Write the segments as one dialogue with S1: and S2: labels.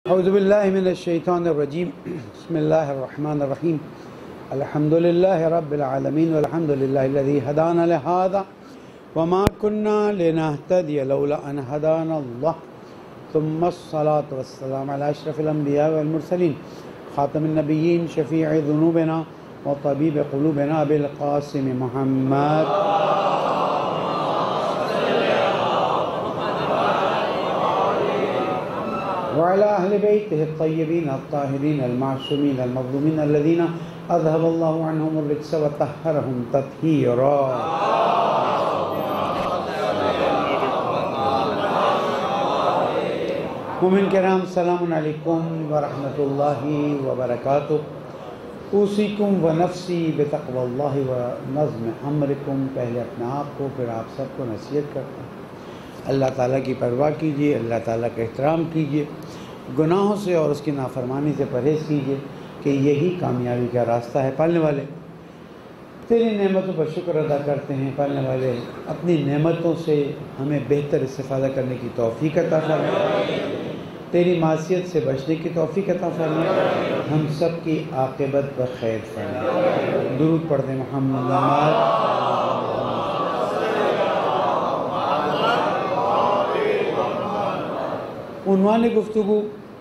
S1: اعوذ باللہ من الشیطان الرجیم بسم اللہ الرحمن الرحیم الحمدللہ رب العالمین والحمدللہ الذی ہدانا لہذا وما كنا لنهتدی لولا ان ہدانا اللہ ثم الصلاة والسلام علی اشرف الانبیاء والمرسلین خاتم النبیین شفیع ذنوبنا وطبیب قلوبنا بالقاسم محمد وعلى أهل بيته الطيبين الطاهرين المعصومين المظلومين الذين أذهب الله عنهم الرجس وطهرهم تطهيرا مومن کرام السلام علیکم ورحمۃ اللہ وبرکاتہ اوصیکم ونفسی بتقوی اللہ ونظم امرکم پہلے اپنے آپ کو پھر آپ سب کو نصیحت کرتا ہوں اللہ تعالیٰ کی پرواہ کیجیے، اللہ تعالیٰ کا احترام کیجیے، گناہوں سے اور اس کی نافرمانی سے پرہیز کیجیے کہ یہی کامیابی کا راستہ ہے۔ پالنے والے تیری نعمتوں پر شکر ادا کرتے ہیں، پالنے والے اپنی نعمتوں سے ہمیں بہتر استفادہ کرنے کی توفیق عطا فرما، تیری معصیت سے بچنے کی توفیق عطا فرما، ہم سب کی عاقبت بخیر فرما۔ درود پڑھ دیں محمد۔ عنوان گفتگو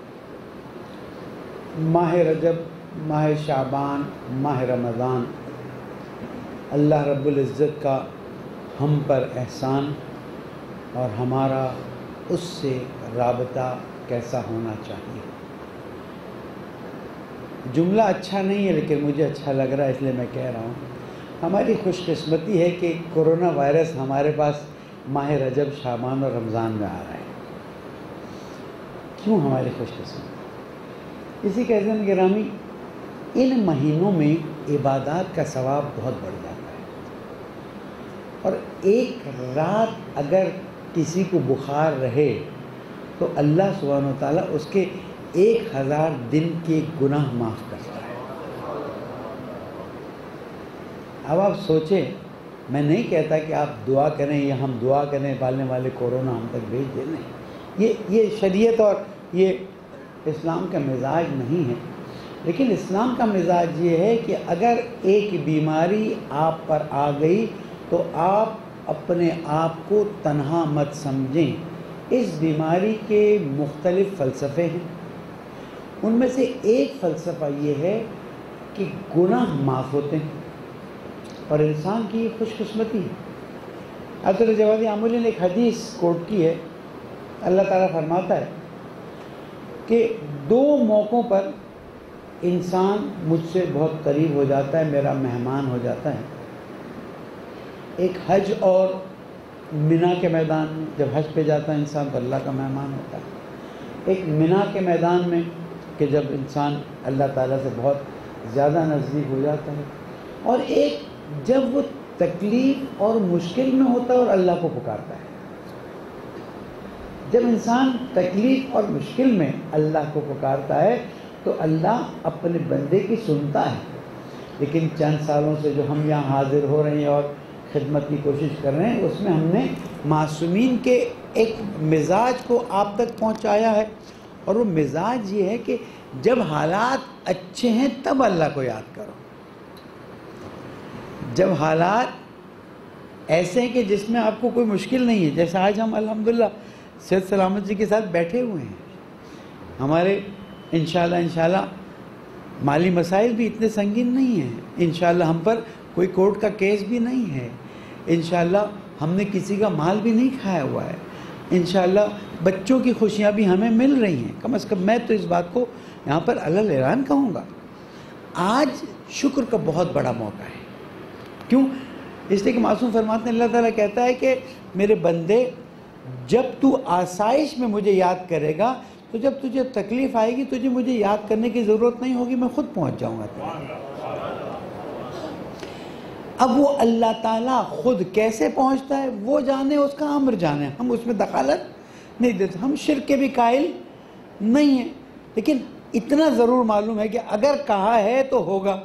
S1: ماہ رجب، ماہ شعبان، ماہ رمضان، اللہ رب العزت کا ہم پر احسان اور ہمارا اس سے رابطہ کیسا ہونا چاہیے۔ جملہ اچھا نہیں ہے لیکن مجھے اچھا لگ رہا ہے اس لیے میں کہہ رہا ہوں۔ ہماری خوش قسمتی ہے کہ کورونا وائرس ہمارے پاس ماہ رجب، شعبان اور رمضان میں آ رہا ہے۔ کیوں ہماری خوش قسمتی؟ اسی کے عزیزان گرامی، ان مہینوں میں عبادات کا ثواب بہت بڑھ جاتا ہے، اور ایک رات اگر کسی کو بخار رہے تو اللہ سبحانہ وتعالیٰ اس کے 1000 دن کے گناہ معاف کرتا ہے۔ اب آپ سوچیں، میں نہیں کہتا کہ آپ دعا کریں یا ہم دعا کریں پالنے والے کورونا ہم تک بھیج دیں، نہیں، یہ شریعت اور یہ اسلام کا مزاج نہیں ہے، لیکن اسلام کا مزاج یہ ہے کہ اگر ایک بیماری آپ پر آ گئی تو آپ اپنے آپ کو تنہا مت سمجھیں۔ اس بیماری کے مختلف فلسفے ہیں، ان میں سے ایک فلسفہ یہ ہے کہ گناہ معاف ہوتے ہیں، اور انسان کی یہ خوش قسمتی ہے۔ حضرت جوادی عاملی نے ایک حدیث کوٹ کی ہے، اللہ تعالیٰ فرماتا ہے کہ 2 موقعوں پر انسان مجھ سے بہت قریب ہو جاتا ہے، میرا مہمان ہو جاتا ہے۔ ایک حج اور منا کے میدان میں، جب حج پہ جاتا ہے انسان تو اللہ کا مہمان ہوتا ہے۔ ایک منا کے میدان میں کہ جب انسان اللہ تعالیٰ سے بہت زیادہ نزدیک ہو جاتا ہے، اور ایک جب وہ تکلیف اور مشکل میں ہوتا ہے اور اللہ کو پکارتا ہے۔ جب انسان تکلیف اور مشکل میں اللہ کو پکارتا ہے تو اللہ اپنے بندے کی سنتا ہے، لیکن چند سالوں سے جو ہم یہاں حاضر ہو رہے ہیں اور خدمت کی کوشش کر رہے ہیں، اس میں ہم نے معصومین کے ایک مزاج کو آپ تک پہنچایا ہے، اور وہ مزاج یہ ہے کہ جب حالات اچھے ہیں تب اللہ کو یاد کرو، جب حالات ایسے ہیں کہ جس میں آپ کو کوئی مشکل نہیں ہے، جیسے آج ہم الحمدللہ صحت سلامت جی کے ساتھ بیٹھے ہوئے ہیں، ہمارے انشاءاللہ مالی مسائل بھی اتنے سنگین نہیں ہیں، انشاءاللہ ہم پر کوئی کورٹ کا کیس بھی نہیں ہے، انشاءاللہ ہم نے کسی کا مال بھی نہیں کھایا ہوا ہے، انشاءاللہ بچوں کی خوشیاں بھی ہمیں مل رہی ہیں۔ کم از کم میں تو اس بات کو یہاں پر علل اعلان کہوں گا، آج شکر کا بہت بڑا موقع ہے۔ کیوں؟ اس لیے کہ معصوم فرماتے ہیں، اللہ تعالیٰ کہتا ہے کہ میرے بندے جب تو آسائش میں مجھے یاد کرے گا تو جب تجھے تکلیف آئے گی تجھے مجھے یاد کرنے کی ضرورت نہیں ہوگی، میں خود پہنچ جاؤں گا۔ اب وہ اللہ تعالیٰ خود کیسے پہنچتا ہے وہ جانے، اس کا امر جانے، ہم اس میں دخالت نہیں دیتے، ہم شرک کے بھی قائل نہیں ہیں، لیکن اتنا ضرور معلوم ہے کہ اگر کہا ہے تو ہوگا،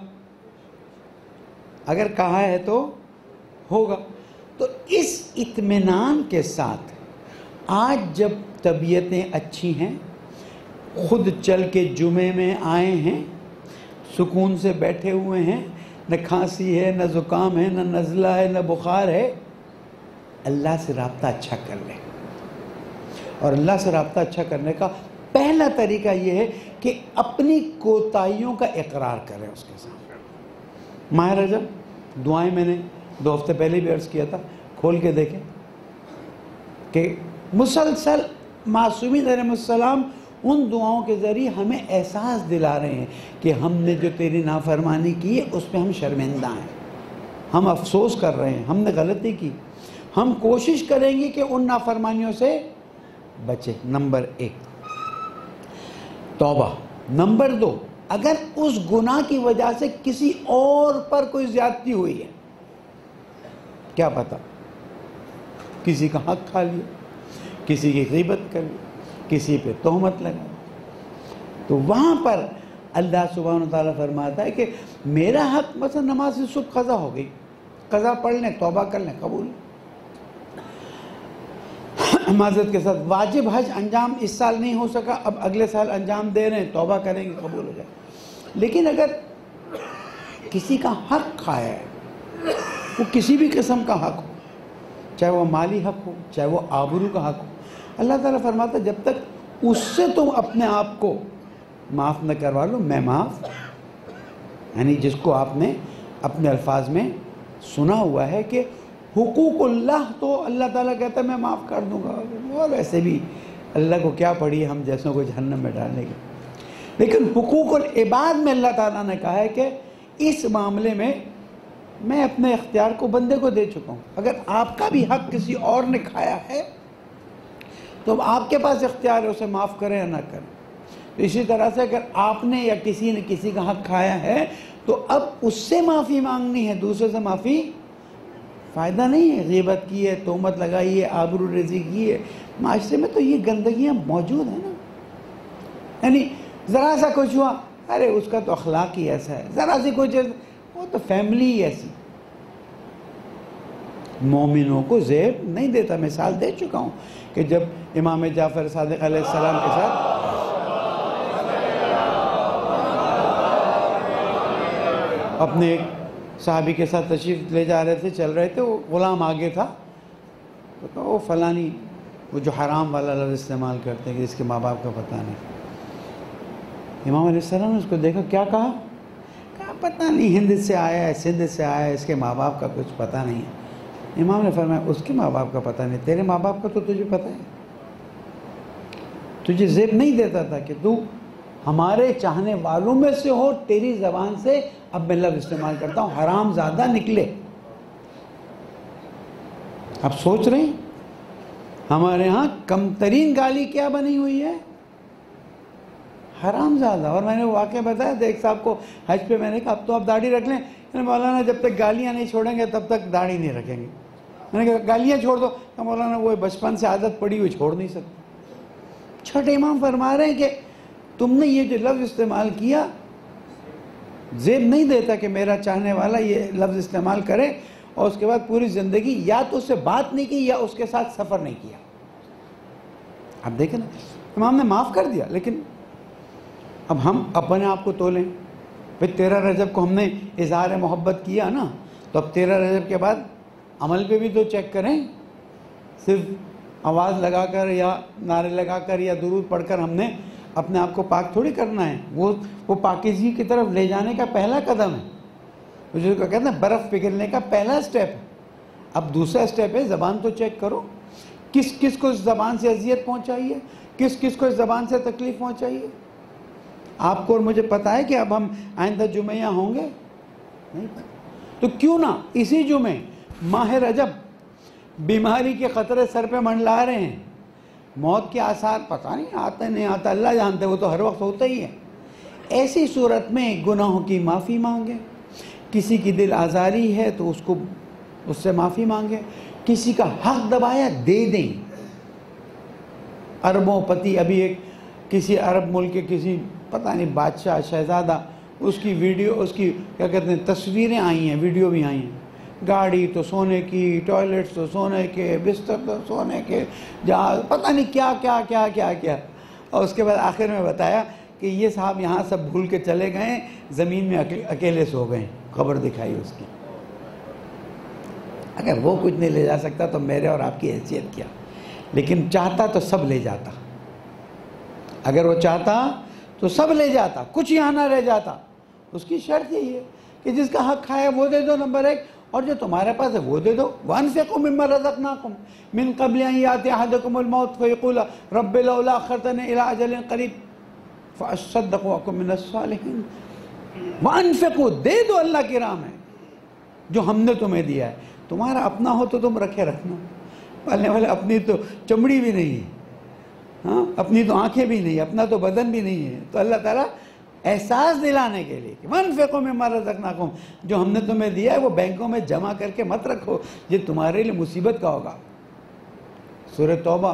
S1: اگر کہا ہے تو ہوگا۔ تو اس اطمینان کے ساتھ آج جب طبیعتیں اچھی ہیں، خود چل کے جمعے میں آئے ہیں، سکون سے بیٹھے ہوئے ہیں، نہ کھانسی ہے، نہ زکام ہے، نہ نزلہ ہے، نہ بخار ہے، اللہ سے رابطہ اچھا کر لیں۔ اور اللہ سے رابطہ اچھا کرنے کا پہلا طریقہ یہ ہے کہ اپنی کوتاہیوں کا اقرار کریں اس کے ساتھ۔ ماہ رجب دعائیں میں نے 2 ہفتے پہلے بھی عرض کیا تھا، کھول کے دیکھیں کہ مسلسل معصومین علیہ السلام ان دعاؤں کے ذریعے ہمیں احساس دلا رہے ہیں کہ ہم نے جو تیری نافرمانی کی ہے اس پہ ہم شرمندہ ہیں، ہم افسوس کر رہے ہیں، ہم نے غلطی کی، ہم کوشش کریں گے کہ ان نافرمانیوں سے بچے۔ نمبر 1 توبہ۔ نمبر 2 اگر اس گناہ کی وجہ سے کسی اور پر کوئی زیادتی ہوئی ہے، کیا پتہ کسی کا حق کھا لیا، کسی کی غیبت کر لی، کسی پہ تہمت لگا، تو وہاں پر اللہ سبحانہ وتعالیٰ فرماتا ہے کہ میرا حق، مثلا نماز صبح قضا ہو گئی، قضا پڑھ لیں، توبہ کر لیں، قبول۔ معذرت کے ساتھ واجب حج انجام اس سال نہیں ہو سکا، اب اگلے سال انجام دے رہے ہیں، توبہ کریں گے، قبول ہو جائے۔ لیکن اگر کسی کا حق کھایا ہے، وہ کسی بھی قسم کا حق ہو، چاہے وہ مالی حق ہو، چاہے وہ آبرو کا حق ہو، اللہ تعالیٰ فرماتا ہے جب تک اس سے تم اپنے آپ کو معاف نہ کروا لو، میں معاف، یعنی جس کو آپ نے اپنے الفاظ میں سنا ہوا ہے کہ حقوق اللہ تو اللہ تعالیٰ کہتا ہے میں معاف کر دوں گا، اور ویسے بھی اللہ کو کیا پڑی ہم جیسوں کو جہنم میں ڈالنے کی۔ لیکن حقوق العباد میں اللہ تعالیٰ نے کہا ہے کہ اس معاملے میں اپنے اختیار کو بندے کو دے چکا ہوں، اگر آپ کا بھی حق کسی اور نے کھایا ہے تو اب آپ کے پاس اختیار ہے اسے معاف کریں یا نہ کریں۔ تو اسی طرح سے اگر آپ نے یا کسی نے کسی کا حق کھایا ہے تو اب اس سے معافی مانگنی ہے، دوسرے سے معافی فائدہ نہیں ہے۔ غیبت کی ہے، تہمت لگائی ہے، آبرو ریزی کی ہے، معاشرے میں تو یہ گندگیاں موجود ہیں نا، یعنی ذرا سا کچھ ہوا، ارے اس کا تو اخلاق ہی ایسا ہے، ذرا سی کوئی چیز، وہ تو فیملی ہی ایسی۔ مومنوں کو زیب نہیں دیتا، مثال دے چکا ہوں کہ جب امام جعفر صادق علیہ السلام کے ساتھ اپنے ایک صحابی کے ساتھ تشریف لے جا رہے تھے، چل رہے تھے، وہ غلام آگے تھا، تو کہا وہ فلانی، وہ جو حرام والا لفظ استعمال کرتے ہیں کہ جس کے ماں باپ کا پتہ نہیں۔ امام علیہ السلام نے اس کو دیکھا، کیا کہا؟ کہا پتہ نہیں، ہند سے آیا ہے، سندھ سے آیا ہے، اس کے ماں باپ کا کچھ پتہ نہیں ہے۔ امام نے فرمایا اس کے ماں باپ کا پتہ نہیں، تیرے ماں باپ کا تو تجھے پتہ ہے، تجھے زیب نہیں دیتا تھا کہ تو ہمارے چاہنے والوں میں سے ہو، تیری زبان سے اب میں لفظ استعمال کرتا ہوں، حرام زادہ نکلے۔ اب سوچ رہے ہیں ہمارے ہاں کم ترین گالی کیا بنی ہوئی ہے؟ حرام زادہ۔ اور میں نے واقعہ بتایا تھا ایک صاحب کو حج پہ، میں نے کہا اب تو آپ داڑھی رکھ لیں، مولانا جب تک گالیاں نہیں چھوڑیں گے تب تک داڑھی نہیں رکھیں گے۔ میں نے کہا گالیاں چھوڑ دو، کہ مولانا وہ بچپن سے عادت پڑی ہوئی چھوڑ نہیں سکتے۔ چھٹے امام فرما رہے ہیں کہ تم نے یہ جو لفظ استعمال کیا، زیب نہیں دیتا کہ میرا چاہنے والا یہ لفظ استعمال کرے اور اس کے بعد پوری زندگی یا تو اس سے بات نہیں کی یا اس کے ساتھ سفر نہیں کیا۔ اب دیکھیں نا، امام نے معاف کر دیا، لیکن اب ہم اپنے آپ کو تولیں۔ پھر 13 رجب کو ہم نے اظہار محبت کیا نا، تو اب 13 رجب کے بعد عمل پہ بھی تو چیک کریں، صرف آواز لگا کر یا نعرے لگا کر یا درود پڑھ کر ہم نے اپنے آپ کو پاک تھوڑی کرنا ہے۔ وہ پاکیزگی کی طرف لے جانے کا پہلا قدم ہے، جو کہتے ہیں برف پگھلنے کا پہلا سٹیپ ہے۔ اب دوسرا سٹیپ ہے زبان تو چیک کرو، کس کس کو اس زبان سے اذیت پہنچائی ہے، کس کس کو اس زبان سے تکلیف پہنچائی ہے۔ آپ کو اور مجھے پتہ ہے کہ اب ہم آئندہ جمعہ ہوں گے نہیں، تو کیوں نہ اسی جمعے ماہ رجب بیماری کے خطرے سر پہ منڈلا رہے ہیں، موت کے آثار پتہ نہیں آتا نہیں آتا، اللہ جانتے، وہ تو ہر وقت ہوتا ہی ہے۔ ایسی صورت میں گناہوں کی معافی مانگیں، کسی کی دل آزاری ہے تو اس سے معافی مانگیں، کسی کا حق دبایا دے دیں۔ اربوں پتی، ابھی ایک کسی عرب ملک کے کسی پتہ نہیں بادشاہ شہزادہ، اس کی ویڈیو، اس کی کیا کہتے ہیں تصویریں آئی ہیں، ویڈیو بھی آئی ہیں، گاڑی تو سونے کی، ٹوائلٹس تو سونے کے، بستر تو سونے کے، جہاز، پتہ نہیں کیا کیا کیا کیا کیا۔ اور اس کے بعد آخر میں بتایا کہ یہ صاحب یہاں سب بھول کے چلے گئے، زمین میں اکیلے سو گئے، خبر دکھائی اس کی۔ اگر وہ کچھ نہیں لے جا سکتا تو میرے اور آپ کی حیثیت کیا؟ لیکن چاہتا تو سب لے جاتا، اگر وہ چاہتا تو سب لے جاتا، کچھ یہاں نہ رہ جاتا۔ اس کی شرط یہی ہے کہ جس کا حق کھایا وہ دے دو، نمبر 1، اور جو تمہارے پاس ہے وہ دے دو۔ وَأَنفِقُوا مِمَّا رَزَقْنَاكُمْ مِن قَبْلِ أَن يَأْتِيَ أَحَدَكُمُ الْمَوْتُ فَيَقُولَ رَبِّ لَوْلَا أَخَّرْتَنِي إِلَىٰ أَجَلٍ قَرِيبٍ فَأَصَّدَّقُ وَأَكُن مِّنَ الصَّالِحِينَ۔ وَأَنفِقُوا، دے دو اللہ کی راہ میں جو ہم نے تمہیں دیا ہے۔ تمہارا اپنا ہو تو تم رکھے رکھنا، پالنے والے اپنی تو چمڑی بھی نہیں ہے، ہاں اپنی تو آنکھیں بھی نہیں، اپنا تو بدن بھی نہیں ہے، تو اللہ تعالیٰ احساس دلانے کے لیے کہ وَأَنفِقُوا مِمَّا رَزَقْنَاكُمْ، جو ہم نے تمہیں دیا ہے وہ بینکوں میں جمع کر کے مت رکھو، یہ تمہارے لیے مصیبت کا ہوگا۔ سورہ توبہ،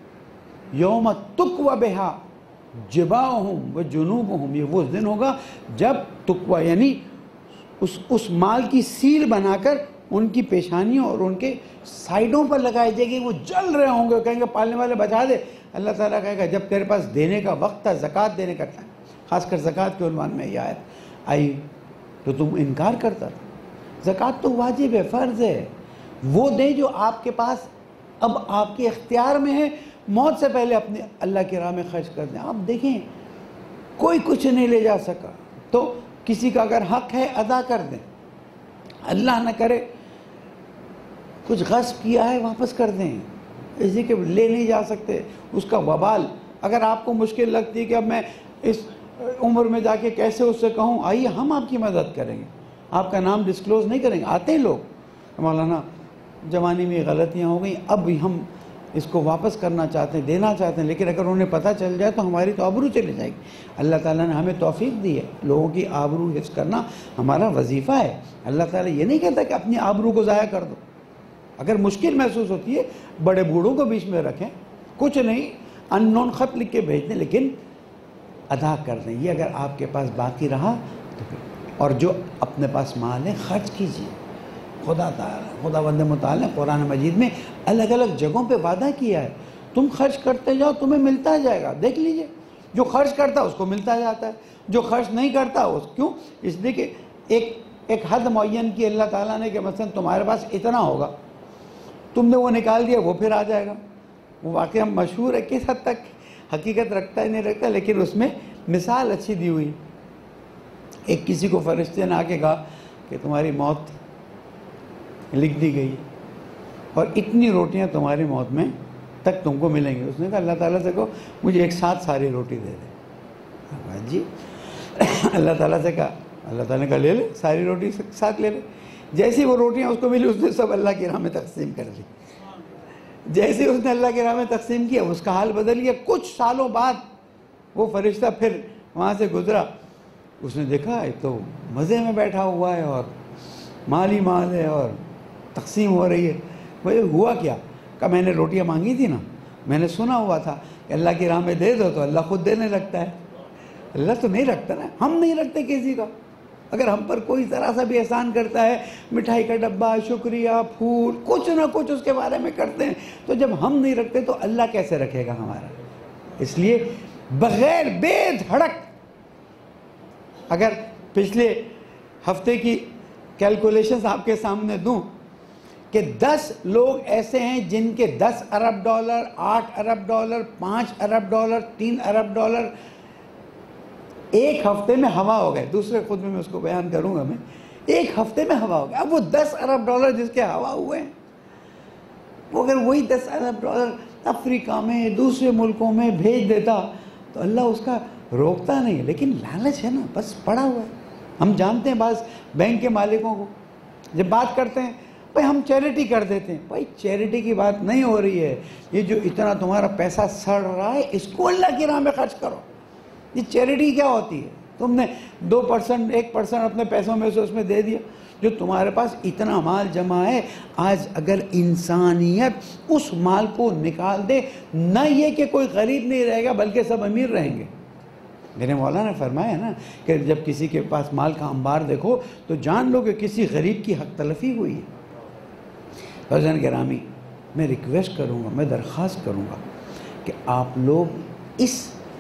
S1: یوم تکوی بہا جباہم و جنوبہم، یہ وہ دن ہوگا جب تکوی یعنی اس مال کی سیل بنا کر ان کی پیشانیوں اور ان کے سائیڈوں پر لگائی جائے گی، وہ جل رہے ہوں گے، کہیں گے پالنے والے بچا دے۔ اللہ تعالیٰ کہے گا جب تیرے پاس دینے کا وقت تھا، زکوٰۃ دینے کا ٹائم، خاص کر زکوٰۃ کے عنوان میں یہ آیت آئی تو تم انکار کرتا تھا۔ زکوٰۃ تو واجب ہے، فرض ہے، وہ دیں جو آپ کے پاس اب آپ کے اختیار میں ہے، موت سے پہلے اپنے اللہ کی راہ میں خرچ کر دیں۔ آپ دیکھیں کوئی کچھ نہیں لے جا سکا تو کسی کا اگر حق ہے ادا کر دیں، اللہ نہ کرے کچھ غصب کیا ہے واپس کر دیں، اسی کے لے نہیں جا سکتے اس کا وبال۔ اگر آپ کو مشکل لگتی ہے کہ اب میں اس عمر میں جا کے کیسے اس سے کہوں، آئیے ہم آپ کی مدد کریں گے، آپ کا نام ڈسکلوز نہیں کریں گے۔ آتے ہیں لوگ، مولانا جوانی میں غلطیاں ہو گئیں، اب ہم اس کو واپس کرنا چاہتے ہیں، دینا چاہتے ہیں، لیکن اگر انہیں پتہ چل جائے تو ہماری تو آبرو چلی جائے گی۔ اللہ تعالیٰ نے ہمیں توفیق دی ہے، لوگوں کی آبرو حفظ کرنا ہمارا وظیفہ ہے۔ اللہ تعالیٰ یہ نہیں کہتا کہ اپنی آبرو کو ضائع کر دو۔ اگر مشکل محسوس ہوتی ہے بڑے بوڑھوں کو بیچ میں رکھیں، کچھ نہیں، ان نون خط لکھ کے بھیج دیں، لیکن ادا کر دیں۔ یہ اگر آپ کے پاس باقی رہا تو پھر، اور جو اپنے پاس مال ہے خرچ کیجیے۔ خداوند متعال نے قرآن مجید میں الگ الگ جگہوں پہ وعدہ کیا ہے، تم خرچ کرتے جاؤ تمہیں ملتا جائے گا۔ دیکھ لیجئے، جو خرچ کرتا ہے اس کو ملتا جاتا ہے، جو خرچ نہیں کرتا اس کیوں؟ اس لیے کہ ایک حد معین کی اللہ تعالیٰ نے کہ مثلا تمہارے پاس اتنا ہوگا، تم نے وہ نکال دیا وہ پھر آ جائے گا۔ وہ واقعہ مشہور ہے، کس حد تک حقیقت رکھتا ہے نہیں رکھتا، لیکن اس میں مثال اچھی دی ہوئی۔ ایک کسی کو فرشتے نے آ کے کہا کہ تمہاری موت لکھ دی گئی اور اتنی روٹیاں تمہاری موت میں تک تم کو ملیں گی۔ اس نے کہا اللہ تعالیٰ سے کہو مجھے ایک ساتھ ساری روٹی دے دے۔ جی اللہ تعالیٰ سے کہا، اللہ تعالیٰ نے کہا لے لے ساری روٹی ساتھ لے لے۔ جیسی وہ روٹیاں اس کو ملی اس نے سب اللہ کی راہ میں تقسیم کر لی۔ جیسے اس نے اللہ کی راہ میں تقسیم کیا اس کا حال بدل گیا۔ کچھ سالوں بعد وہ فرشتہ پھر وہاں سے گزرا، اس نے دیکھا یہ تو مزے میں بیٹھا ہوا ہے اور مال ہی مال ہے اور تقسیم ہو رہی ہے۔ وہ ہوا کیا؟ کہ میں نے روٹیاں مانگی تھی نا، میں نے سنا ہوا تھا کہ اللہ کی راہ میں دے دو تو اللہ خود دینے لگتا ہے۔ اللہ تو نہیں رکھتا نا، ہم نہیں رکھتے کسی کا۔ اگر ہم پر کوئی ذرا سا بھی احسان کرتا ہے، مٹھائی کا ڈبہ، شکریہ، پھول، کچھ نہ کچھ اس کے بارے میں کرتے ہیں، تو جب ہم نہیں رکھتے تو اللہ کیسے رکھے گا ہمارا؟ اس لیے بغیر بے دھڑک، اگر پچھلے ہفتے کی کیلکولیشنز آپ کے سامنے دوں کہ 10 لوگ ایسے ہیں جن کے 10 ارب ڈالر، 8 ارب ڈالر، 5 ارب ڈالر، 3 ارب ڈالر ایک ہفتے میں ہوا ہو گئے۔ دوسرے خطبے میں اس کو بیان کروں گا میں، ایک ہفتے میں ہوا ہو گیا۔ اب وہ 10 ارب ڈالر جس کے ہوا ہوئے ہیں، وہ اگر وہی 10 ارب ڈالر افریقہ میں دوسرے ملکوں میں بھیج دیتا تو اللہ اس کا روکتا نہیں، لیکن لالچ ہے نا، بس پڑا ہوا ہے۔ ہم جانتے ہیں بعض بینک کے مالکوں کو جب بات کرتے ہیں بھائی ہم چیریٹی کر دیتے ہیں، بھائی چیریٹی کی بات نہیں ہو رہی ہے، یہ جو اتنا تمہارا پیسہ سڑ رہا ہے اس کو اللہ کی راہ میں خرچ کرو۔ یہ چیریٹی کیا ہوتی ہے؟ تم نے 2%، 1% اپنے پیسوں میں سے اس میں دے دیا۔ جو تمہارے پاس اتنا مال جمع ہے، آج اگر انسانیت اس مال کو نکال دے، نہ یہ کہ کوئی غریب نہیں رہے گا بلکہ سب امیر رہیں گے۔ میرے مولانا نے فرمایا نا کہ جب کسی کے پاس مال کا انبار دیکھو تو جان لو کہ کسی غریب کی حق تلفی ہوئی ہے۔ حضرت گرامی، میں ریکویسٹ کروں گا، میں درخواست کروں گا کہ آپ لوگ اس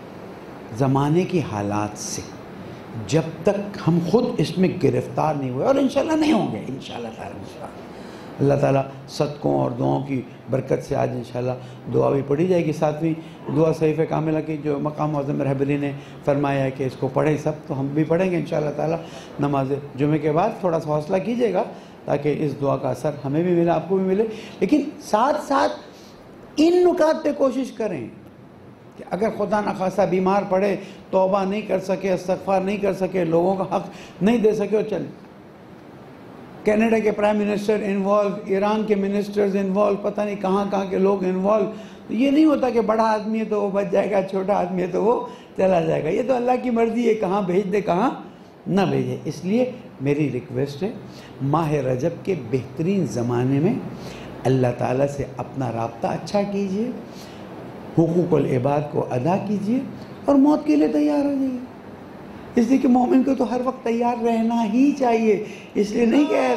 S1: زمانے کی حالات سے جب تک ہم خود اس میں گرفتار نہیں ہوئے، اور انشاءاللہ نہیں ہوں گے انشاءاللہ تعالیٰ، اللہ تعالیٰ صدقوں اور دعاؤں کی برکت سے آج انشاءاللہ دعا بھی پڑھی جائے گی۔ ساتویں دعا صحیفہ کاملہ کی جو مقام معظم رہبری نے فرمایا ہے کہ اس کو پڑھیں سب، تو ہم بھی پڑھیں گے انشاءاللہ تعالیٰ نماز جمعے کے بعد۔ تھوڑا سا حوصلہ کیجیے گا تاکہ اس دعا کا اثر ہمیں بھی ملے، آپ کو بھی ملے، لیکن ساتھ ساتھ ان نکات پہ کوشش کریں کہ اگر خدا نخواستہ بیمار پڑے، توبہ نہیں کر سکے، استغفار نہیں کر سکے، لوگوں کا حق نہیں دے سکے، اور چلیں کینیڈا کے پرائم منسٹر انوالو، ایران کے منسٹرز انوالو، پتہ نہیں کہاں کہاں کے لوگ انوالو۔ تو یہ نہیں ہوتا کہ بڑا آدمی ہے تو وہ بچ جائے گا، چھوٹا آدمی ہے تو وہ چلا جائے گا، یہ تو اللہ کی مرضی ہے، کہاں بھیج دے کہاں نہ بھیجے۔ اس لیے میری ریکویسٹ ہے ماہ رجب کے بہترین زمانے میں اللہ تعالیٰ سے اپنا رابطہ اچھا کیجئے، حقوق العباد کو ادا کیجئے، اور موت کے لیے تیار ہو جائیے۔ اس لیے کہ مومن کو تو ہر وقت تیار رہنا ہی چاہیے، اس لیے نہیں کہ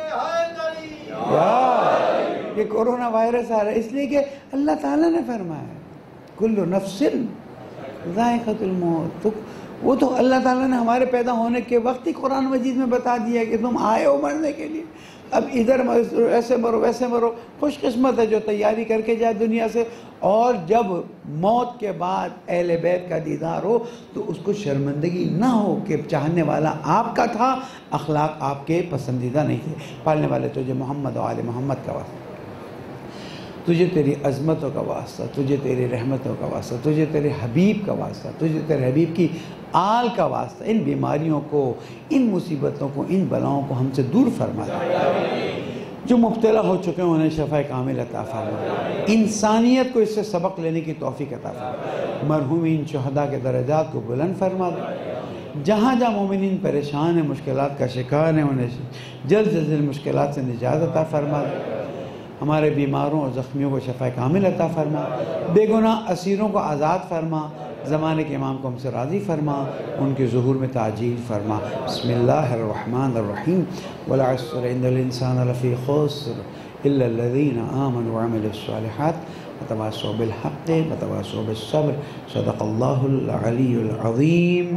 S1: یہ کورونا وائرس آ رہا ہے، اس لیے کہ اللہ تعالیٰ نے فرمایا ہے کل نفس ذائقۃ الموت، تو وہ تو اللہ تعالیٰ نے ہمارے پیدا ہونے کے وقت ہی قرآن مجید میں بتا دیا کہ تم آئے ہو مرنے کے لیے، اب ادھر ایسے مرو ویسے مرو۔ خوش قسمت ہے جو تیاری کر کے جائے دنیا سے، اور جب موت کے بعد اہل بیت کا دیدار ہو تو اس کو شرمندگی نہ ہو کہ چاہنے والا آپ کا تھا، اخلاق آپ کے پسندیدہ نہیں تھے۔ پالنے والے تجھے محمد و آل محمد کا واسطہ، تجھے تیری عظمتوں کا واسطہ، تجھے تیری رحمتوں کا واسطہ، تجھے تیرے حبیب کا واسطہ، تجھے تیرے حبیب کی آل کا واسطہ، ان بیماریوں کو، ان مصیبتوں کو، ان بلاؤں کو ہم سے دور فرما دے۔ جو مبتلا ہو چکے ہیں انہیں شفاء کامل عطا فرما، انسانیت کو اس سے سبق لینے کی توفیق عطا فرما، مرحومین شہداء کے درجات کو بلند فرما دے، جہاں جہاں مومنین پریشان ہیں، مشکلات کا شکار ہیں، انہیں جلد سے جلد مشکلات سے نجات عطا فرما دے، ہمارے بیماروں اور زخمیوں کو شفاء کامل عطا فرما، بے گناہ اسیروں کو آزاد فرما، زمانے کے امام کو ہم سے راضی فرما، ان کے ظہور میں تعجیل فرما۔ بسم اللہ الرحمن الرحیم، والعصر ان الانسان لفی خسر الا الذین آمنوا وعملوا الصالحات وتواصوا بالحق وتواصوا بالصبر، صدق اللہ العلی العظیم۔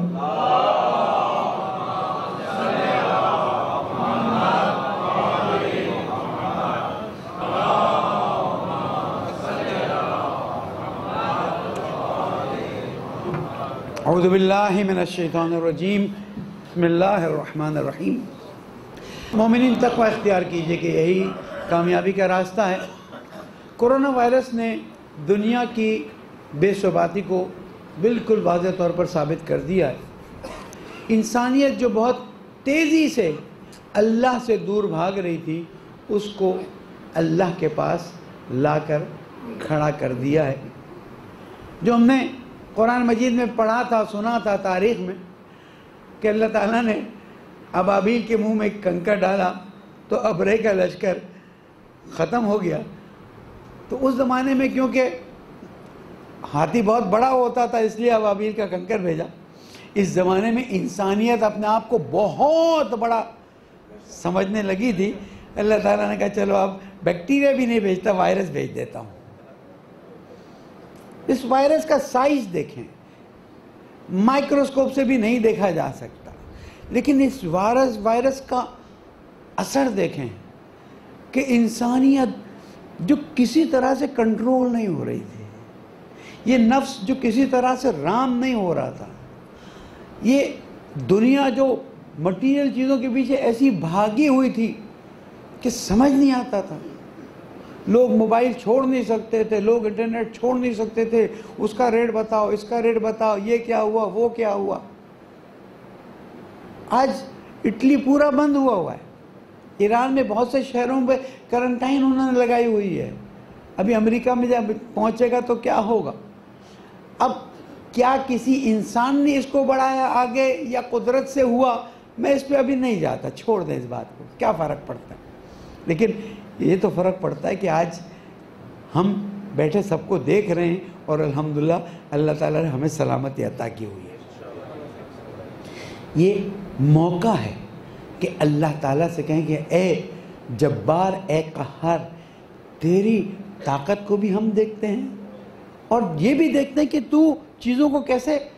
S1: اعوذ باللہ من الشیطان الرجیم، بسم اللہ الرحمن الرحیم۔ مومنین تقوی اختیار کیجئے کہ یہی کامیابی کا راستہ ہے۔ کرونا وائرس نے دنیا کی بے ثباتی کو بالکل واضح طور پر ثابت کر دیا ہے۔ انسانیت جو بہت تیزی سے اللہ سے دور بھاگ رہی تھی، اس کو اللہ کے پاس لا کر کھڑا کر دیا ہے۔ جو ہم نے قرآن مجید میں پڑھا تھا، سنا تھا تاریخ میں کہ اللہ تعالیٰ نے ابابیل کے منہ میں ایک کنکر ڈالا تو ابرے کا لشکر ختم ہو گیا، تو اس زمانے میں کیونکہ ہاتھی بہت بڑا ہوتا تھا اس لیے ابابیل کا کنکر بھیجا۔ اس زمانے میں انسانیت اپنے آپ کو بہت بڑا سمجھنے لگی تھی، اللہ تعالیٰ نے کہا چلو اب بیکٹیریا بھی نہیں بھیجتا، وائرس بھیج دیتا ہوں۔ اس وائرس کا سائز دیکھیں، مائکروسکوپ سے بھی نہیں دیکھا جا سکتا، لیکن اس وائرس کا اثر دیکھیں کہ انسانیت جو کسی طرح سے کنٹرول نہیں ہو رہی تھی، یہ نفس جو کسی طرح سے رام نہیں ہو رہا تھا، یہ دنیا جو مٹیریل چیزوں کے پیچھے ایسی بھاگی ہوئی تھی کہ سمجھ نہیں آتا تھا۔ لوگ موبائل چھوڑ نہیں سکتے تھے، لوگ انٹرنیٹ چھوڑ نہیں سکتے تھے، اس کا ریٹ بتاؤ، اس کا ریٹ بتاؤ، یہ کیا ہوا، وہ کیا ہوا۔ آج اٹلی پورا بند ہوا ہے، ایران میں بہت سے شہروں میں کرنٹائن انہوں نے لگائی ہوئی ہے، ابھی امریکہ میں جب پہنچے گا تو کیا ہوگا۔ اب کیا کسی انسان نے اس کو بڑھایا آگے یا قدرت سے ہوا، میں اس پہ ابھی نہیں جاتا، چھوڑ دیں اس بات کو، کیا فرق پڑتا ہے۔ لیکن یہ تو فرق پڑتا ہے کہ آج ہم بیٹھے سب کو دیکھ رہے ہیں اور الحمدللہ اللہ تعالیٰ نے ہمیں سلامتی عطا کی ہوئی ہے۔ یہ موقع ہے کہ اللہ تعالیٰ سے کہیں کہ اے جبار، اے قہار، تیری طاقت کو بھی ہم دیکھتے ہیں اور یہ بھی دیکھتے ہیں کہ تو چیزوں کو کیسے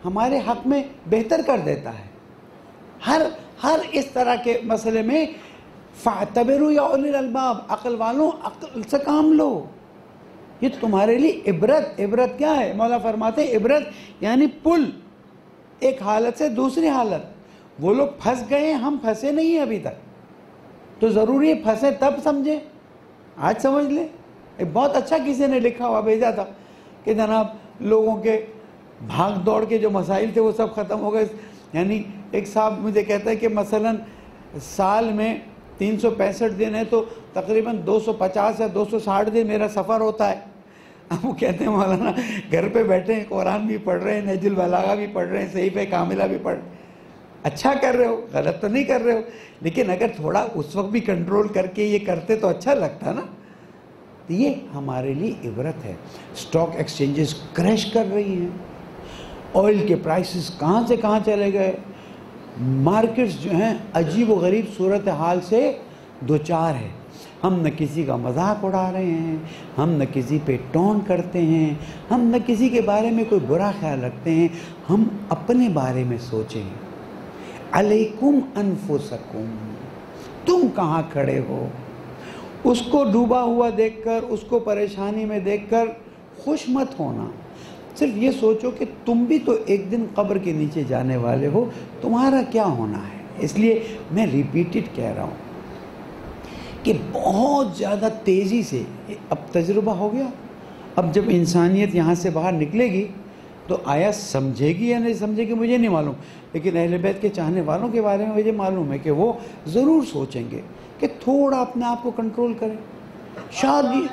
S1: ہمارے حق میں بہتر کر دیتا ہے. ہر اس طرح کے مسئلے میں فَاعْتَبِرُوا يَا أُولِي الْأَلْبَابِ، عقل والوں عقل سے کام لو. یہ تمہارے لیے عبرت کیا ہے؟ مولا فرماتے ہیں عبرت یعنی پل ایک حالت سے دوسری حالت. وہ لوگ پھنس گئے ہیں، ہم پھنسے نہیں ہیں ابھی تک، تو ضروری ہے پھنسے تب سمجھیں. آج سمجھ لیں. ایک بہت اچھا کسی نے لکھا ہوا بھیجا تھا کہ جناب لوگوں کے بھاگ دوڑ کے جو مسائل تھے وہ سب ختم ہو گئے. یعنی ایک صاحب مجھے کہتا ہے کہ مثلاً سال میں 365 دن ہے تو تقریباً 250 یا 260 دن میرا سفر ہوتا ہے. اب وہ کہتے ہیں مولانا گھر پہ بیٹھے ہیں، قرآن بھی پڑھ رہے ہیں، نہج البلاغہ بھی پڑھ رہے ہیں، صحیفہ کاملہ بھی پڑھ رہے ہیں. اچھا کر رہے ہو، غلط تو نہیں کر رہے ہو، لیکن اگر تھوڑا اس وقت بھی کنٹرول کر کے یہ کرتے تو اچھا لگتا نا. تو یہ ہمارے لیے عبرت ہے. سٹاک ایکسچینجز کریش کر رہی ہیں، آئل کے پرائسز کہاں سے کہاں چلے گئے، مارکیٹس جو ہیں عجیب و غریب صورتحال سے دوچار ہے. ہم نہ کسی کا مذاق اڑا رہے ہیں، ہم نہ کسی پہ ٹون کرتے ہیں، ہم نہ کسی کے بارے میں کوئی برا خیال رکھتے ہیں. ہم اپنے بارے میں سوچیں. علیکم انفسکم، تم کہاں کھڑے ہو. اس کو ڈوبا ہوا دیکھ کر، اس کو پریشانی میں دیکھ کر خوش مت ہونا. صرف یہ سوچو کہ تم بھی تو ایک دن قبر کے نیچے جانے والے ہو، تمہارا کیا ہونا ہے. اس لیے میں ریپیٹڈ کہہ رہا ہوں کہ بہت زیادہ تیزی سے اب تجربہ ہو گیا. اب جب انسانیت یہاں سے باہر نکلے گی تو آیا سمجھے گی یا نہیں سمجھے گی مجھے نہیں معلوم، لیکن اہل بیت کے چاہنے والوں کے بارے میں مجھے معلوم ہے کہ وہ ضرور سوچیں گے کہ تھوڑا اپنے آپ کو کنٹرول کریں. شادی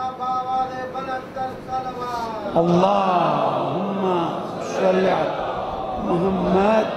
S1: اللہم صلی علی محمد،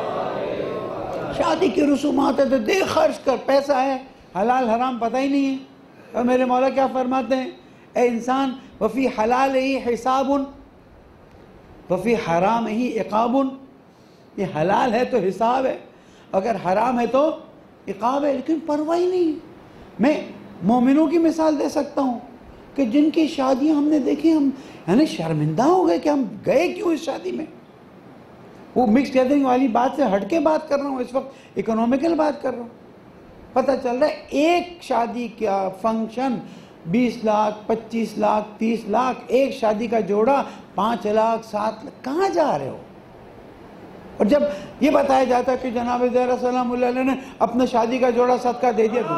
S1: شادی کی رسومات ہے تو دے خرچ کر، پیسہ ہے حلال حرام پتہ ہی نہیں ہے. اور میرے مولا کیا فرماتے ہیں، اے انسان وفی حلال ہی حساب وفی حرام ہی عقاب. یہ حلال ہے تو حساب ہے، اگر حرام ہے تو عقاب ہے، لیکن پرواہ نہیں. میں مومنوں کی مثال دے سکتا ہوں کہ جن کی شادیاں ہم نے دیکھی، ہم یعنی شرمندہ ہو گئے کہ ہم گئے کیوں اس شادی میں. وہ مکس گیدرنگ والی بات سے ہٹ کے بات کر رہا ہوں، اس وقت اکنومیکل بات کر رہا ہوں. پتہ چل رہا ہے ایک شادی کا فنکشن 20 لاکھ 25 لاکھ 30 لاکھ، ایک شادی کا جوڑا 5 لاکھ 7 لاکھ. کہاں جا رہے ہو؟ اور جب یہ بتایا جاتا ہے کہ جناب زہرا سلام اللہ علیہ نے اپنے شادی کا جوڑا صدقہ دے دیا،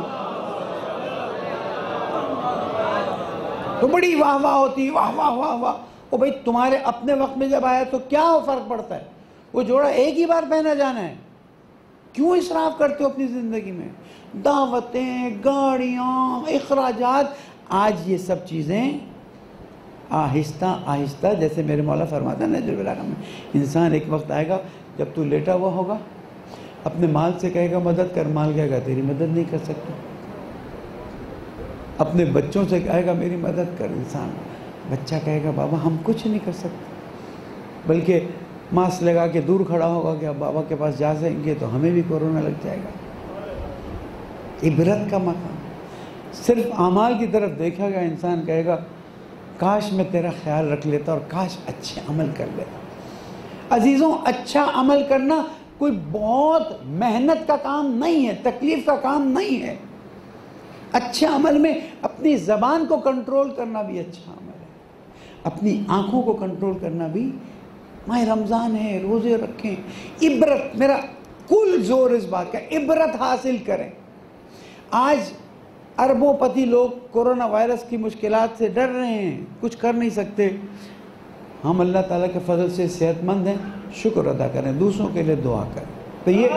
S1: تو بڑی واہ واہ ہوتی، واہ واہ واہ واہ. او بھائی تمہارے اپنے وقت میں جب آیا تو کیا فرق پڑتا ہے؟ وہ جوڑا ایک ہی بار پہنا جانا ہے. کیوں اسراف کرتے ہو اپنی زندگی میں؟ دعوتیں، گاڑیاں، اخراجات. آج یہ سب چیزیں آہستہ آہستہ، جیسے میرے مولا فرماتا ہے نہج البلاغہ میں، انسان ایک وقت آئے گا جب تو لیٹا ہوا ہوگا، اپنے مال سے کہے گا مدد کر، مال کہے گا تیری مدد نہیں کر سکتا. اپنے بچوں سے کہے گا میری مدد کر، انسان بچہ کہے گا بابا ہم کچھ نہیں کر سکتے، بلکہ ماسک لگا کے دور کھڑا ہوگا کہ اب بابا کے پاس جا سکیں گے تو ہمیں بھی کورونا لگ جائے گا. عبرت کا مقام. صرف اعمال کی طرف دیکھا گا، انسان کہے گا کاش میں تیرا خیال رکھ لیتا اور کاش اچھے عمل کر لیتا. عزیزوں، اچھا عمل کرنا کوئی بہت محنت کا کام نہیں ہے، تکلیف کا کام نہیں ہے. اچھے عمل میں اپنی زبان کو کنٹرول کرنا بھی اچھا عمل ہے، اپنی آنکھوں کو کنٹرول کرنا بھی. ماہ رمضان ہے، روزے رکھیں. عبرت، میرا کل زور اس بات کا، عبرت حاصل کریں. آج اربوں پتی لوگ کورونا وائرس کی مشکلات سے ڈر رہے ہیں، کچھ کر نہیں سکتے. ہم اللہ تعالیٰ کے فضل سے صحت مند ہیں، شکر ادا کریں، دوسروں کے لیے دعا کریں. تو یہ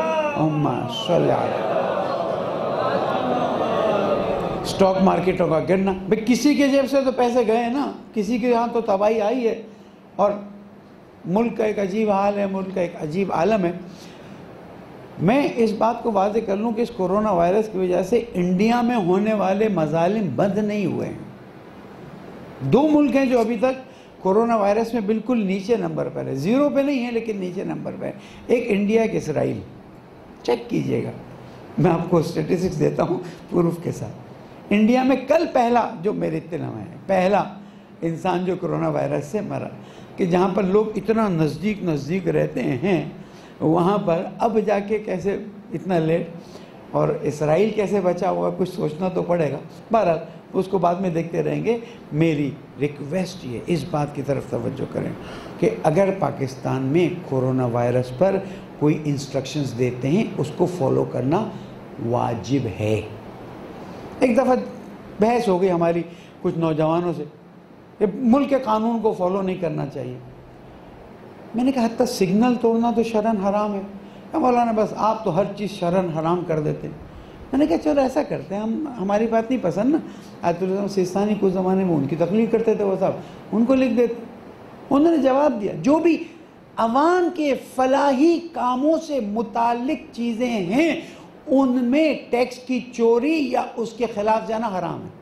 S1: سٹاک مارکیٹوں کا گرنا، بھئی کسی کے جیب سے تو پیسے گئے نا، کسی کے یہاں تو تباہی آئی ہے. اور ملک کا ایک عجیب حال ہے، ملک کا ایک عجیب عالم ہے. میں اس بات کو واضح کر لوں کہ اس کورونا وائرس کی وجہ سے انڈیا میں ہونے والے مظالم بند نہیں ہوئے ہیں. 2 ملک ہیں جو ابھی تک کورونا وائرس میں بالکل نیچے نمبر پر ہے، 0 پہ نہیں ہے لیکن نیچے نمبر پہ ہے. ایک انڈیا، ایک اسرائیل. چیک کیجئے گا، میں آپ کو اسٹیٹسٹکس دیتا ہوں پروف کے ساتھ. انڈیا میں کل پہلا، جو میرے اطلاع میں ہے، پہلا انسان جو کرونا وائرس سے مرا. کہ جہاں پر لوگ اتنا نزدیک رہتے ہیں وہاں پر اب جا کے کیسے اتنا لیٹ، اور اسرائیل کیسے بچا ہوا، کچھ سوچنا تو پڑے گا۔ بہرحال اس کو بعد میں دیکھتے رہیں گے۔ میری ریکویسٹ یہ اس بات کی طرف توجہ کریں کہ اگر پاکستان میں کورونا وائرس پر کوئی انسٹرکشنز دیتے ہیں اس کو فالو کرنا واجب ہے۔ ایک دفعہ بحث ہو گئی ہماری کچھ نوجوانوں سے کہ ملک کے قانون کو فالو نہیں کرنا چاہیے۔ میں نے کہا حتیٰ سگنل توڑنا تو شرعاً حرام ہے۔ مولانا بس آپ تو ہر چیز شرعاً حرام کر دیتے ہیں۔ میں نے کہا چلو ایسا کرتے ہیں، ہماری بات نہیں پسند نا، آیت اللہ سیستانی کچھ زمانے میں ان کی تخلیق کرتے تھے وہ صاحب، ان کو لکھ دیتے۔ انہوں نے جواب دیا جو بھی عوام کے فلاحی کاموں سے متعلق چیزیں ہیں ان میں ٹیکس کی چوری یا اس کے خلاف جانا حرام ہے۔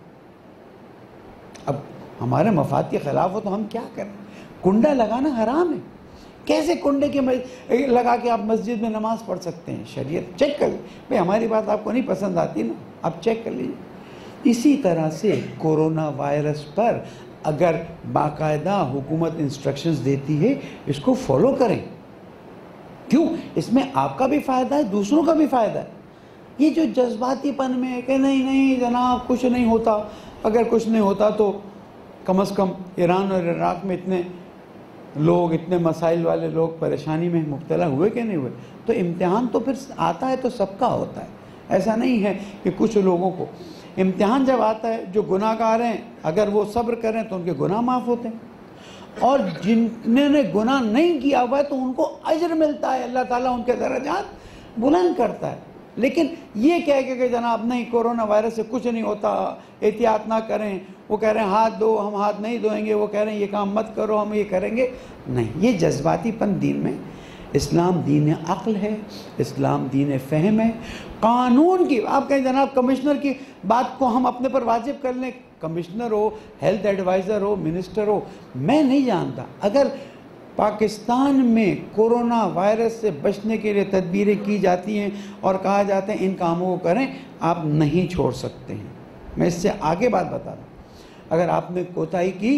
S1: اب ہمارے مفاد کے خلاف ہو تو ہم کیا کریں؟ کنڈا لگانا حرام ہے۔ کیسے کنڈے کے لگا کے آپ مسجد میں نماز پڑھ سکتے ہیں؟ شریعت چیک کر لیں بھئی، ہماری بات آپ کو نہیں پسند آتی نا، آپ چیک کر لیجیے۔ اسی طرح سے کورونا وائرس پر اگر باقاعدہ حکومت انسٹرکشنز دیتی ہے اس کو فالو کریں۔ کیوں؟ اس میں آپ کا بھی فائدہ ہے، دوسروں کا بھی فائدہ ہے۔ یہ جو جذباتی پن میں کہ نہیں جناب کچھ نہیں ہوتا، اگر کچھ نہیں ہوتا تو کم از کم ایران اور عراق میں اتنے لوگ، اتنے مسائل والے لوگ پریشانی میں مبتلا ہوئے کہ نہیں ہوئے؟ تو امتحان تو پھر آتا ہے تو سب کا ہوتا ہے، ایسا نہیں ہے کہ کچھ لوگوں کو۔ امتحان جب آتا ہے جو گناہ گار ہیں اگر وہ صبر کریں تو ان کے گناہ معاف ہوتے ہیں، اور جنہوں نے گناہ نہیں کیا ہوا ہے تو ان کو اجر ملتا ہے، اللہ تعالیٰ ان کے درجات بلند کرتا ہے۔ لیکن یہ کہہ کے کہ جناب نہیں کورونا وائرس سے کچھ نہیں ہوتا، احتیاط نہ کریں، وہ کہہ رہے ہیں ہاتھ دو، ہم ہاتھ نہیں دھوئیں گے، وہ کہہ رہے ہیں یہ کام مت کرو، ہم یہ کریں گے، نہیں، یہ جذباتی پن دین میں۔ اسلام دین عقل ہے، اسلام دین فہم ہے۔ قانون کی آپ کہیں جناب کمشنر کی بات کو ہم اپنے پر واجب کر لیں، کمشنر ہو، ہیلتھ ایڈوائزر ہو، منسٹر ہو، میں نہیں جانتا، اگر پاکستان میں کورونا وائرس سے بچنے کے لیے تدبیریں کی جاتی ہیں اور کہا جاتا ہے ان کاموں کو کریں، آپ نہیں چھوڑ سکتے ہیں۔ میں اس سے آگے بات بتا رہا ہوں، اگر آپ نے کوتاہی کی،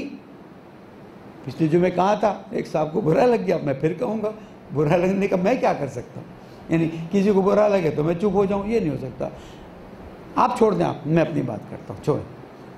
S1: پچھلے جمعے کہا تھا، ایک صاحب کو برا لگ گیا، میں پھر کہوں گا، برا لگنے کا میں کیا کر سکتا ہوں؟ یعنی کسی کو برا لگے تو میں چپ ہو جاؤں، یہ نہیں ہو سکتا۔ آپ چھوڑ دیں، آپ، میں اپنی بات کرتا ہوں، چھوڑیں۔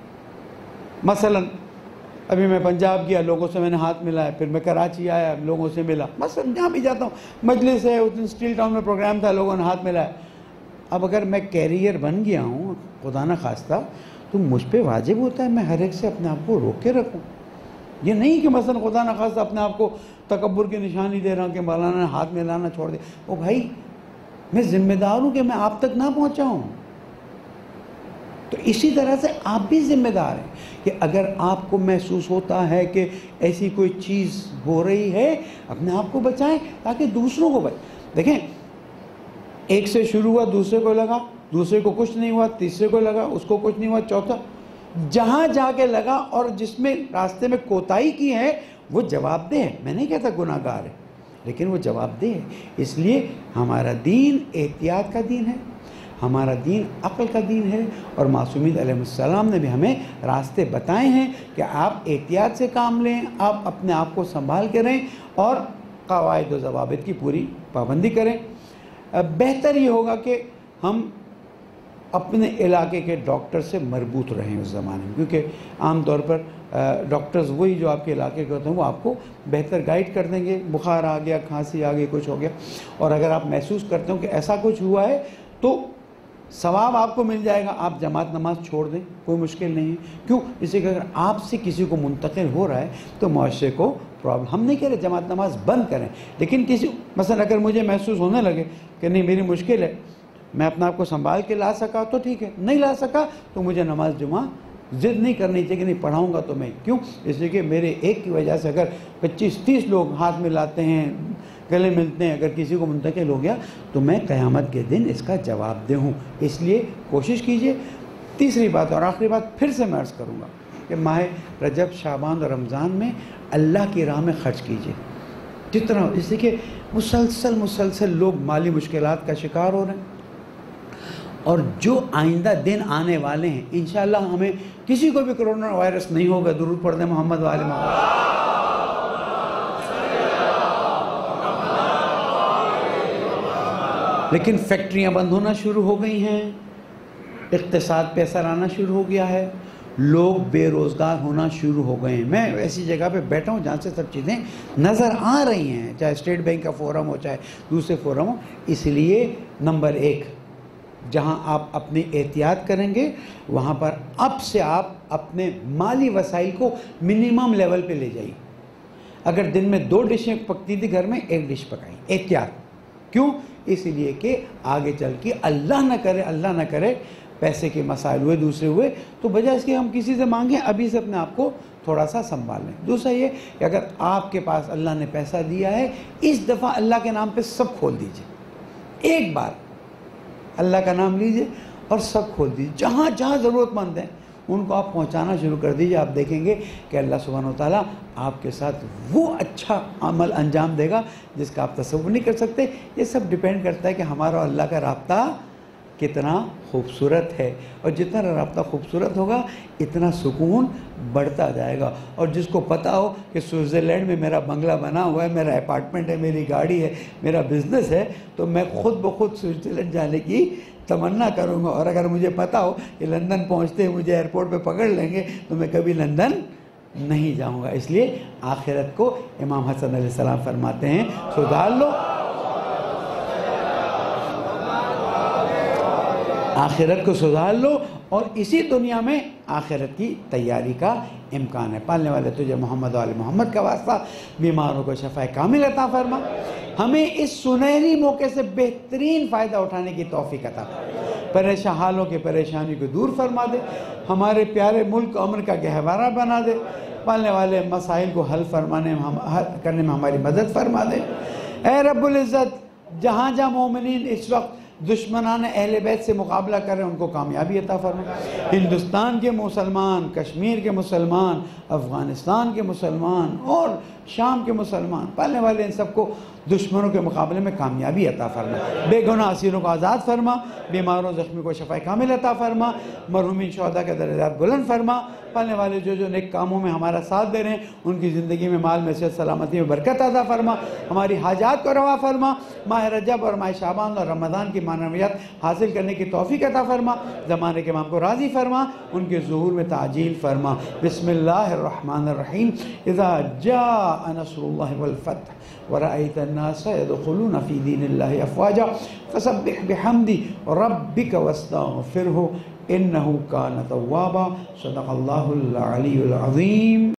S1: مثلاً ابھی میں پنجاب گیا، لوگوں سے میں نے ہاتھ ملایا، پھر میں کراچی آیا، لوگوں سے ملا، مثلاً جہاں بھی جاتا ہوں، مجلس ہے، اس دن اسٹیل ٹاؤن میں پروگرام تھا، لوگوں نے ہاتھ ملایا۔ اب اگر میں کیریئر بن گیا ہوں خدا نہ خواستہ تو مجھ پہ واجب ہوتا ہے میں ہر ایک سے اپنے آپ کو روک کے رکھوں۔ یہ نہیں کہ مثلا خدا نہ خواستہ اپنے آپ کو تکبر کی نشانی دے رہا ہوں کہ مولانا نے ہاتھ ملانا چھوڑ دے۔ او بھائی میں ذمہ دار ہوں کہ میں آپ تک نہ پہنچاؤں، تو اسی طرح سے آپ بھی ذمہ دار ہیں کہ اگر آپ کو محسوس ہوتا ہے کہ ایسی کوئی چیز ہو رہی ہے اپنے آپ کو بچائیں تاکہ دوسروں کو بچائیں۔ دیکھیں ایک سے شروع ہوا، دوسرے کو لگا، دوسرے کو کچھ نہیں ہوا، تیسرے کو لگا، اس کو کچھ نہیں ہوا، چوتھا، جہاں جا کے لگا، اور جس میں راستے میں کوتاہی کی ہے وہ جواب دہ ہے۔ میں نہیں کہتا گناہ گار ہے، لیکن وہ جواب دہ ہے۔ اس لیے ہمارا دین احتیاط کا دین ہے، ہمارا دین عقل کا دین ہے، اور معصومین علیہ السلام نے بھی ہمیں راستے بتائے ہیں کہ آپ احتیاط سے کام لیں، آپ اپنے آپ کو سنبھال کے رہیں اور قواعد و ضوابط کی پوری پابندی کریں۔ بہتر یہ ہوگا کہ ہم اپنے علاقے کے ڈاکٹر سے مربوط رہیں اس زمانے میں، کیونکہ عام طور پر ڈاکٹرز وہی جو آپ کے علاقے کے ہوتے ہیں وہ آپ کو بہتر گائیڈ کر دیں گے۔ بخار آ گیا، کھانسی آ گئی، کچھ ہو گیا، اور اگر آپ محسوس کرتے ہو کہ ایسا کچھ ہوا ہے تو ثواب آپ کو مل جائے گا، آپ جماعت نماز چھوڑ دیں، کوئی مشکل نہیں ہے۔ کیوں؟ اس لیے کہ اگر آپ سے کسی کو منتقل ہو رہا ہے تو معاشرے کو پرابلم۔ ہم نہیں کہہ رہے جماعت نماز بند کریں، لیکن کسی مثلا اگر مجھے محسوس ہونے لگے کہ نہیں میری مشکل ہے، میں اپنے آپ کو سنبھال کے لا سکا تو ٹھیک ہے، نہیں لا سکا تو مجھے نماز جمعہ ضد نہیں کرنی چاہیے کہ نہیں پڑھاؤں گا تو میں۔ کیوں؟ اس لیے کہ میرے ایک کی وجہ سے اگر 25-30 لوگ ہاتھ ملاتے ہیں، گلے ملتے ہیں، اگر کسی کو منتقل ہو گیا تو میں قیامت کے دن اس کا جواب دہ ہوں۔ اس لیے کوشش کیجئے۔ تیسری بات اور آخری بات پھر سے میں عرض کروں گا کہ ماہ رجب، شعبان اور رمضان میں اللہ کی راہ میں خرچ کیجئے جتنا، اس لیے کہ مسلسل لوگ مالی مشکلات کا شکار ہو رہے ہیں، اور جو آئندہ دن آنے والے ہیں انشاءاللہ ہمیں کسی کو بھی کرونا وائرس نہیں ہوگا۔ درود پڑھ دیں محمد والے محمد۔ لیکن فیکٹریاں بند ہونا شروع ہو گئی ہیں، اقتصاد پہ اثر آنا شروع ہو گیا ہے، لوگ بے روزگار ہونا شروع ہو گئے ہیں۔ میں ایسی جگہ پہ بیٹھا ہوں جہاں سے سب چیزیں نظر آ رہی ہیں، چاہے اسٹیٹ بینک کا فورم ہو چاہے دوسرے فورم ہو۔ اس لیے نمبر 1، جہاں آپ اپنی احتیاط کریں گے وہاں پر اب سے آپ اپنے مالی وسائل کو منیمم لیول پہ لے جائیے۔ اگر دن میں 2 ڈشیں پکتی تھی گھر میں، 1 ڈش پکائیں، احتیاط۔ کیوں؟ اس لیے کہ آگے چل کے اللہ نہ کرے پیسے کے مسائل ہوئے، دوسرے ہوئے، تو بجائے اس کے ہم کسی سے مانگیں، ابھی سے اپنے آپ کو تھوڑا سا سنبھال لیں۔ دوسرا یہ کہ اگر آپ کے پاس اللہ نے پیسہ دیا ہے، اس دفعہ اللہ کے نام پہ سب کھول دیجئے، ایک بار اللہ کا نام لیجئے اور سب کھول دیجئے، جہاں جہاں ضرورت مند ہیں ان کو آپ پہنچانا شروع کر دیجئے۔ آپ دیکھیں گے کہ اللہ سبحانہ وتعالیٰ آپ کے ساتھ وہ اچھا عمل انجام دے گا جس کا آپ تصور نہیں کر سکتے۔ یہ سب ڈیپینڈ کرتا ہے کہ ہمارا اللہ کا رابطہ کتنا خوبصورت ہے، اور جتنا رابطہ خوبصورت ہوگا اتنا سکون بڑھتا جائے گا۔ اور جس کو پتہ ہو کہ سوئٹزرلینڈ میں میرا بنگلہ بنا ہوا ہے، میرا اپارٹمنٹ ہے، میری گاڑی ہے، میرا بزنس ہے، تو میں خود بخود سوئٹزرلینڈ جانے کی تمنا کروں گا۔ اور اگر مجھے پتہ ہو کہ لندن پہنچتے ہی مجھے ایئرپورٹ پہ پکڑ لیں گے تو میں کبھی لندن نہیں جاؤں گا۔ اس لیے آخرت کو امام حسن علیہ السلام فرماتے ہیں سدھار لو، آخرت کو سدھار لو، اور اسی دنیا میں آخرت کی تیاری کا امکان ہے۔ پالنے والے تجھے محمد و آل محمد کا واسطہ، بیماروں کو شفا کامل عطا فرما، ہمیں اس سنہری موقع سے بہترین فائدہ اٹھانے کی توفیق عطا فرما، پریشان حالوں کے پریشانی کو دور فرما دے، ہمارے پیارے ملک کو امن کا گہوارہ بنا دے، پالنے والے مسائل کو حل کرنے میں ہماری مدد فرما دے۔ اے رب العزت، جہاں جہاں مومنین اس وقت دشمنان اہل بیت سے مقابلہ کر رہے ہیں ان کو کامیابی عطا فرما، ہندوستان کے مسلمان، کشمیر کے مسلمان، افغانستان کے مسلمان اور شام کے مسلمان، پالنے والے ان سب کو دشمنوں کے مقابلے میں کامیابی عطا فرما، بے گناہ اسیروں کو آزاد فرما، بیماروں زخمی کو شفا کامل عطا فرما، مرحومین شہداء کے درجات بلند فرما، پالنے والے جو نیک کاموں میں ہمارا ساتھ دے رہے ہیں ان کی زندگی میں مال معیشت سلامتی میں برکت عطا فرما، ہماری حاجات کو روا فرما، ماہ رجب اور ماہ شعبان اور رمضان کی معنویات حاصل کرنے کی توفیق عطا فرما، زمانے کے امام کو راضی فرما، ان کے ظہور میں تعجیل فرما۔ بسم اللہ الرحمن الرحیم، اذا جاء نصر اللہ والفتح ورأيت الناس يدخلون في دين الله أفواجا فسبح بحمد ربك واستغفره إنه كان توابا۔ صدق الله العلي العظيم۔